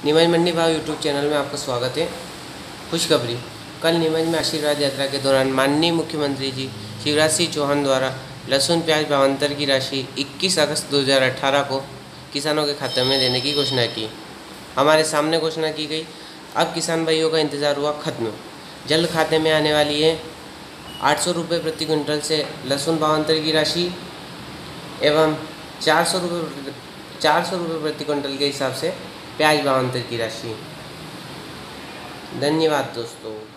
नीमच मंडी भाव YouTube channel में आपका स्वागत है। खुशखबरी, कल नीमच में आशीर्वाद यात्रा के दौरान माननीय मुख्यमंत्री जी शिवराज सिंह चौहान द्वारा लहसुन प्याज भावांतर की राशि 21 अगस्त 2018 को किसानों के खाते में देने की घोषणा की। हमारे सामने घोषणा की गई। अब किसान भाइयों का इंतज़ार हुआ खत्म। जल्द खाते में आने वाली है 800 रुपये प्रति क्विंटल से लहसुन भावांतर की राशि एवं 400 रुपये प्रति क्विंटल के हिसाब से प्याज भावांतर की राशि। धन्यवाद दोस्तों।